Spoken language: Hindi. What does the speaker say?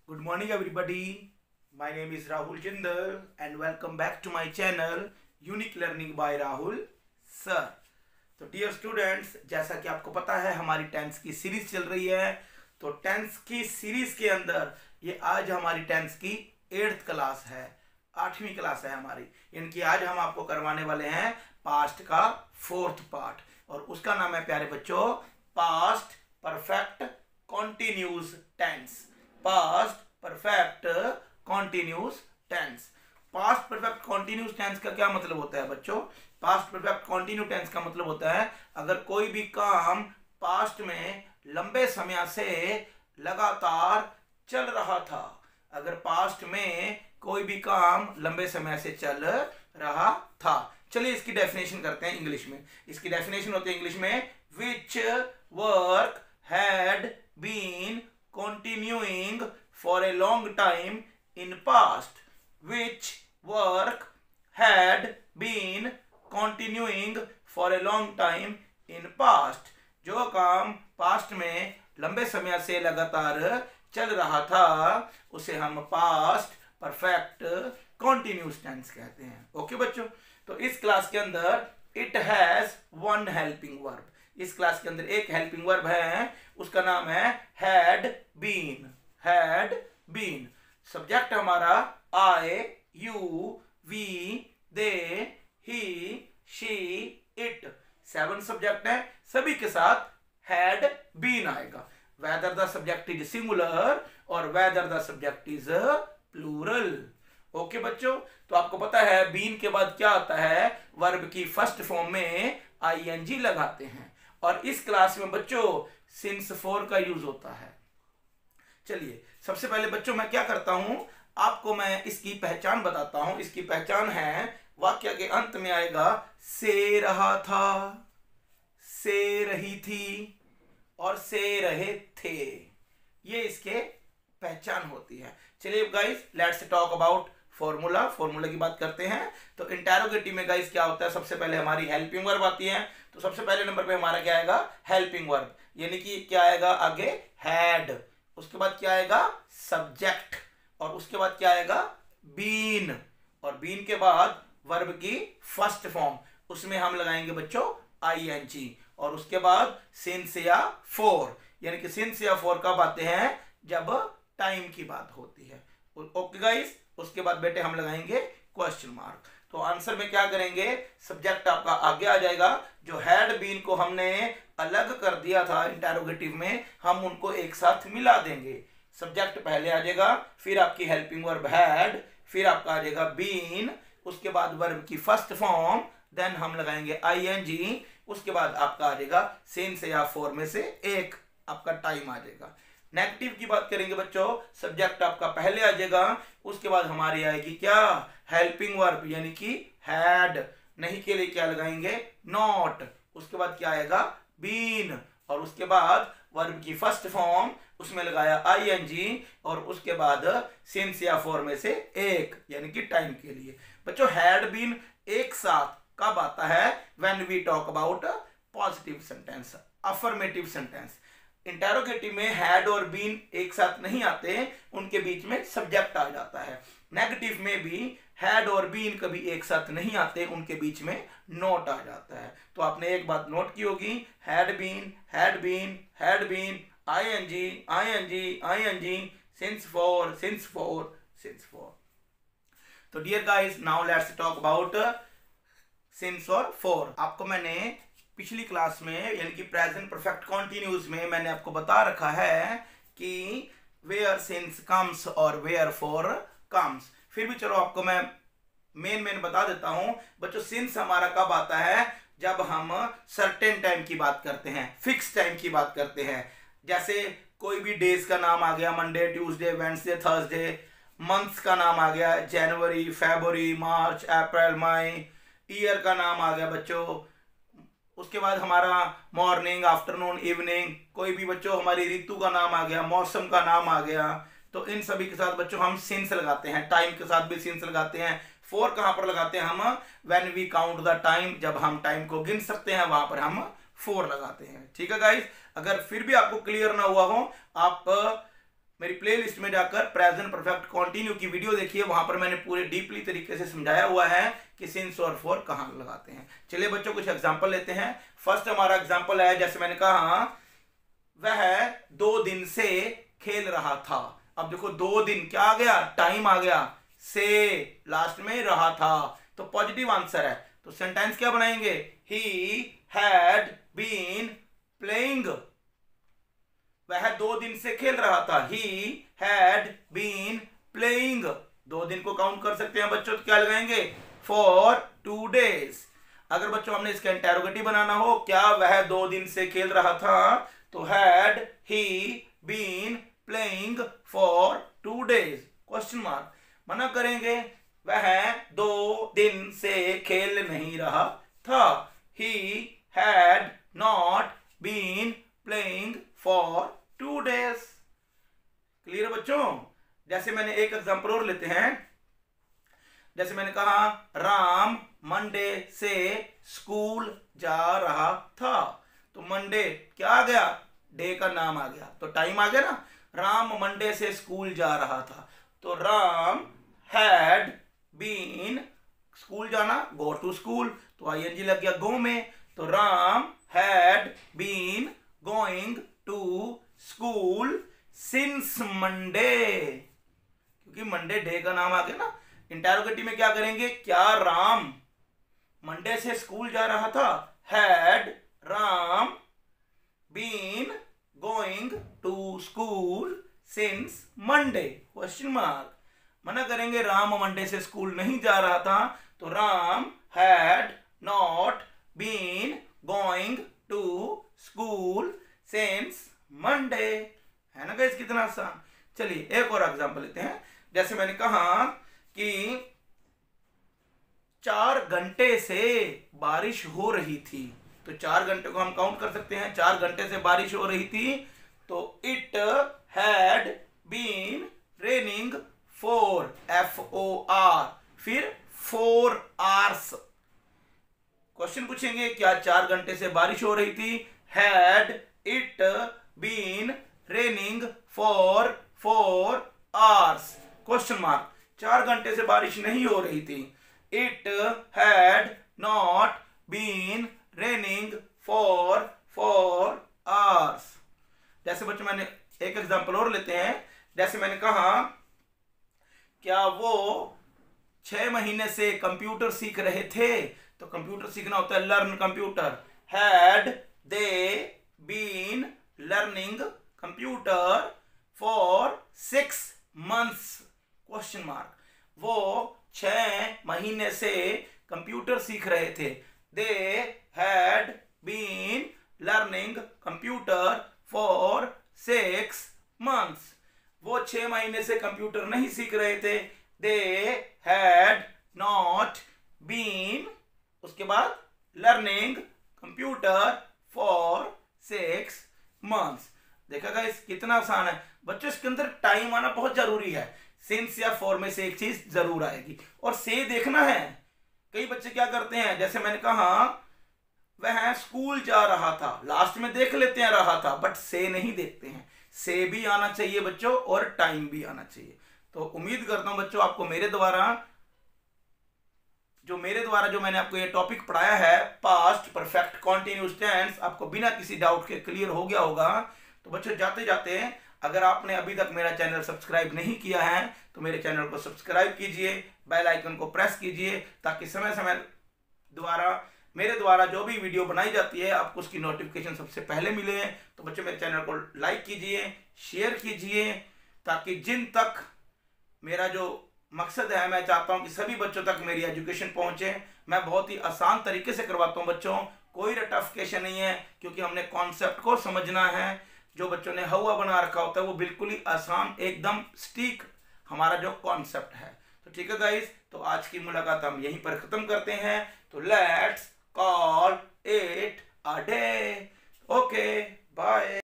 Good morning, everybody. My name is Rahul Jindal, and welcome back to my channel Unique Learning by Rahul Sir. तो डियर स्टूडेंट्स, जैसा कि आपको पता है हमारी टेंस की सीरीज चल रही है। तो टेंस की सीरीज के अंदर ये आज हमारी टेंस की 8th क्लास है, 8वीं क्लास है हमारी। इनकी आज हम आपको करवाने वाले हैं पास्ट का 4th पार्ट, और उसका नाम है प्यारे बच्चों past perfect continuous tense. Past perfect continuous tense. Past perfect continuous tense का क्या मतलब होता है बच्चों? पास्ट परफेक्ट कॉन्टिन्यू टेंस का मतलब होता है अगर कोई भी काम पास्ट में लंबे समय से लगातार चल रहा था। अगर पास्ट में कोई भी काम लंबे समय से चल रहा था। चलिए इसकी डेफिनेशन करते हैं इंग्लिश में। इसकी डेफिनेशन होती है इंग्लिश में, which work had been continuing for a long time in past. Which work had been continuing for a long time in past. जो काम पास्ट में लंबे समय से लगातार चल रहा था उसे हम पास्ट परफेक्ट कॉन्टिन्यूस टेंस कहते हैं। ओके बच्चों, तो इस क्लास के अंदर it has one helping verb. इस क्लास के अंदर एक हेल्पिंग वर्ब है, उसका नाम है had been. Had been. Subject हमारा I, you, we, they, he, she, it. 7 subject है, सभी के साथ हैड बीन आएगा। Whether the subject is singular और whether the subject is plural. Okay बच्चों, तो आपको पता है बीन के बाद क्या आता है, वर्ब की फर्स्ट फॉर्म में आईएनजी लगाते हैं। और इस क्लास में बच्चों सिंस 4 का यूज होता है। चलिए सबसे पहले बच्चों मैं क्या करता हूं, आपको मैं इसकी पहचान बताता हूं। इसकी पहचान है, वाक्य के अंत में आएगा से रहा था, से रही थी और से रहे थे। ये इसके पहचान होती है। चलिए guys, let's talk about formula. Formula की बात करते हैं। तो इंटेरोगेटिव में गाइस क्या होता है, सबसे पहले हमारी हेल्पिंग वर्ब आती है। तो सबसे पहले नंबर पे हमारा क्या आएगा, हेल्पिंग वर्ब, यानी कि क्या आएगा आगे हैड। उसके बाद क्या आएगा सब्जेक्ट, और उसके बाद क्या आएगा बीन, और बीन के बाद वर्ब की फर्स्ट फॉर्म, उसमें हम लगाएंगे बच्चों आईएनजी, और उसके बाद सिंस या फॉर, यानी कि सिंस या फॉर कब आते हैं, जब टाइम की बात होती है। ओके गाइस, उसके बाद बेटे हम लगाएंगे क्वेश्चन मार्क। तो आंसर में क्या करेंगे, सब्जेक्ट आपका आगे आ जाएगा। जो हैड बीन को हमने अलग कर दिया था इंटेरोगेटिव में, हम उनको एक साथ मिला देंगे। सब्जेक्ट पहले आ जाएगा, फिर आपकी हेल्पिंग वर्ब हैड, फिर आपका आ जाएगा बीन, उसके बाद वर्ब की फर्स्ट फॉर्म, देन हम लगाएंगे आईएनजी, उसके बाद आपका आ जाएगा सिंस या फॉर में से एक आपका टाइम आ जाएगा। नेगेटिव की बात करेंगे बच्चों, सब्जेक्ट आपका पहले आ जाएगा, उसके बाद हमारी आएगी क्या हेल्पिंग वर्ब, यानी कि हैड। नहीं के लिए क्या लगाएंगे नॉट, उसके बाद क्या आएगा बीन, और उसके बाद वर्ब की फर्स्ट फॉर्म, उसमें लगाया आईएनजी, और उसके बाद सिंस या फॉर में से एक, यानी कि टाइम के लिए। बच्चों हैड बीन एक साथ कब आता है, when we talk about positive sentence, affirmative sentence. Interrogative में हैड और बीन एक साथ नहीं आते, उनके बीच में सब्जेक्ट आ जाता है। नेगेटिव में भी हैड और बीन कभी एक साथ नहीं आते, उनके बीच में नोट आ जाता है। तो आपने एक बात नोट की होगी, had been, had been, had been, ING, ING, ING, since for, since for, since for. तो dear guys, now let's talk about since और फॉर। आपको मैंने पिछली क्लास में यानी कि प्रेजेंट परफेक्ट कॉन्टिन्यूस में मैंने आपको बता रखा है कि वेयर सिंस कम्स और वेयर फॉर कम्स। फिर भी चलो आपको मैं मेन बता देता हूं बच्चों। सिंस हमारा कब आता है, जब हम सर्टेन टाइम की बात करते हैं, फिक्स टाइम की बात करते हैं। जैसे कोई भी डेज का नाम आ गया, Monday, Tuesday, Wednesday, Thursday. Months का नाम आ गया, जनवरी, फरवरी, मार्च, अप्रैल, मई। ईयर का नाम आ गया बच्चों। उसके बाद हमारा मॉर्निंग, आफ्टरनून, इवनिंग। कोई भी बच्चों हमारी ऋतु का नाम आ गया, मौसम का नाम आ गया। तो इन सभी के साथ बच्चों हम सिंस लगाते हैं। टाइम के साथ भी सिंस लगाते हैं। फॉर कहां पर लगाते हैं हम, when we count the time, जब हम टाइम को गिन सकते हैं वहां पर हम फॉर लगाते हैं। ठीक है गाइस, अगर फिर भी आपको क्लियर ना हुआ हो, आप मेरी प्लेलिस्ट में जाकर प्रेजेंट परफेक्ट कंटिन्यू की वीडियो देखिए, वहां पर मैंने पूरे डीपली तरीके से समझाया हुआ है कि सिंस और फॉर कहाँ लगाते हैं। चलिए बच्चों कुछ एग्जांपल लेते हैं। फर्स्ट हमारा एग्जांपल है, जैसे मैंने कहा वह 2 दिन से खेल रहा था। अब देखो 2 दिन क्या आ गया, टाइम आ गया, से लास्ट में रहा था, तो पॉजिटिव आंसर है। तो सेंटेंस क्या बनाएंगे, ही हैड बीन प्लेइंग, वह 2 दिन से खेल रहा था। ही हैड बीन प्लेइंग, 2 दिन को काउंट कर सकते हैं बच्चों, तो क्या लगाएंगे, फॉर 2 days। अगर बच्चों हमने इसका इंटेरोगेटिव बनाना हो, क्या वह 2 दिन से खेल रहा था, तो had he been playing for 2 days, question mark. मना करेंगे, वह 2 दिन से खेल नहीं रहा था। He had not been playing for 2 days। Clear बच्चों। जैसे मैंने एक एग्जांपल और लेते हैं, जैसे मैंने कहा राम मंडे से स्कूल जा रहा था, तो मंडे क्या आ गया, डे का नाम आ गया, तो टाइम आ गया ना। राम मंडे से स्कूल जा रहा था, तो राम हैड बीन, स्कूल जाना, गो टू स्कूल, तो आईएनजी लग गया गो में, तो Ram had been going to school since Monday, क्योंकि मंडे डे का नाम आ गया ना। इंटेरोगेटिव में क्या करेंगे, क्या राम मंडे से स्कूल जा रहा था, had Ram been going to school since Monday, question mark. मना करेंगे, राम मंडे से स्कूल नहीं जा रहा था, तो Ram had not been going to school since Monday, है ना गाइस, कितना आसान। चलिए एक और एग्जांपल लेते हैं। जैसे मैंने कहा कि 4 घंटे से बारिश हो रही थी, तो 4 घंटे को हम काउंट कर सकते हैं, 4 घंटे से बारिश हो रही थी, तो it had been raining for, FOR, फिर 4 hours। क्वेश्चन पूछेंगे, क्या 4 घंटे से बारिश हो रही थी, had it been raining for 4 hours, question mark. 4 घंटे से बारिश नहीं हो रही थी, it had not been raining for 4 hours। जैसे बच्चों मैंने एक एग्जांपल और लेते हैं, जैसे मैंने कहा क्या वो 6 महीने से कंप्यूटर सीख रहे थे, तो कंप्यूटर सीखना होता है learn computer, had they been learning computer for 6 months, question mark. वो 6 महीने से कंप्यूटर सीख रहे थे, they had been learning computer for 6 months। वो 6 महीने से कंप्यूटर नहीं सीख रहे थे, दे हैड नॉट बीन, उसके बाद लर्निंग कंप्यूटर फॉर 6 months। देखा गाइस कितना आसान है बच्चों, इसके अंदर टाइम आना बहुत जरूरी है। सिंस या फॉर में से एक चीज जरूर आएगी, और से देखना है। कई बच्चे क्या करते हैं, जैसे मैंने कहा वह स्कूल जा रहा था, लास्ट में देख लेते हैं रहा था, बट से नहीं देखते हैं। से भी आना चाहिए बच्चों, और टाइम भी आना चाहिए। तो उम्मीद करता हूं बच्चों आपको मेरे द्वारा जो मैंने आपको ये टॉपिक पढ़ाया है, पास्ट परफेक्ट कॉन्टिन्यूअस टेंस, आपको बिना किसी डाउट के क्लियर हो गया होगा। तो बच्चों जाते जाते अगर आपने अभी तक मेरा चैनल सब्सक्राइब नहीं किया है, तो मेरे चैनल को सब्सक्राइब कीजिए, बेल आइकन को प्रेस कीजिए, ताकि समय समय द्वारा मेरे द्वारा जो भी वीडियो बनाई जाती है आपको उसकी नोटिफिकेशन सबसे पहले मिले। तो बच्चों मेरे चैनल को लाइक कीजिए, शेयर कीजिए, ताकि जिन तक मेरा जो मकसद है, मैं चाहता हूं कि सभी बच्चों तक मेरी एजुकेशन पहुंचे। मैं बहुत ही आसान तरीके से करवाता हूं बच्चों, कोई रटिफिकेशन नहीं है, क्योंकि हमने कॉन्सेप्ट को समझना है। जो बच्चों ने हवा बना रखा होता है वो बिल्कुल ही आसान, एकदम स्टीक हमारा जो कॉन्सेप्ट है। तो ठीक है गाइस, तो आज की मुलाकात हम यहीं पर खत्म करते हैं। तो let's call it a day. Okay, bye.